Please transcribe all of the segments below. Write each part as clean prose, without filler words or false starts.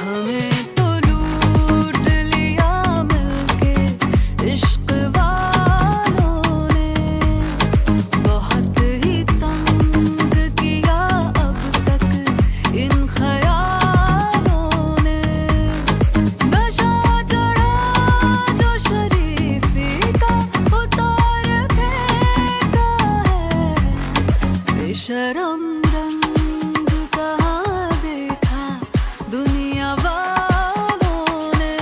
हमें तो लूट लिया मिलके इश्क वालों ने, बहुत ही तंग किया अब तक इन ख्यालों ने। नशा चढ़ा जो शरीफी का उतार फेंका है, बेशरम रंग कहाँ देखा दुनिया वालों ने।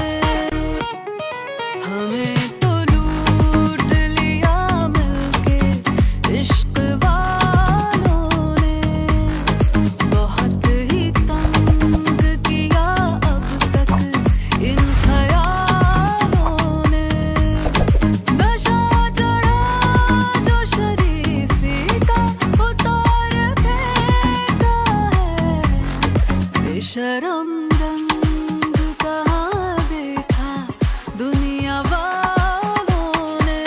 हमें तो लूट लिया मिलके इश्क वालों ने, बहुत ही तंग किया अब तक इन ख्यालों ने। नशा चढ़ा जो शरीफी का उतार फेंका है, बेशरम रंग कहाँ देखा दुनिया वालों ने।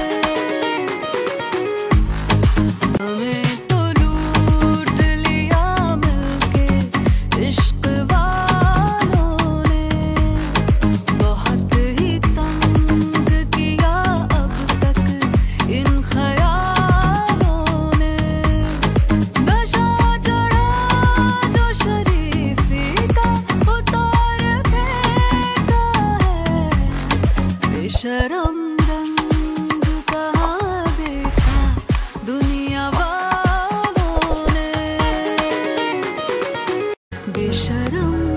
हमें तो लूट लिया मिलके इश्क वालों ने, बहुत ही तंग किया अब तक इन ख्यालों ने। नशा चढ़ा जो शरीफी का उतार फेंका है, बेशरम रंग कहाँ देखा दुनिया वालों ने। बेशरम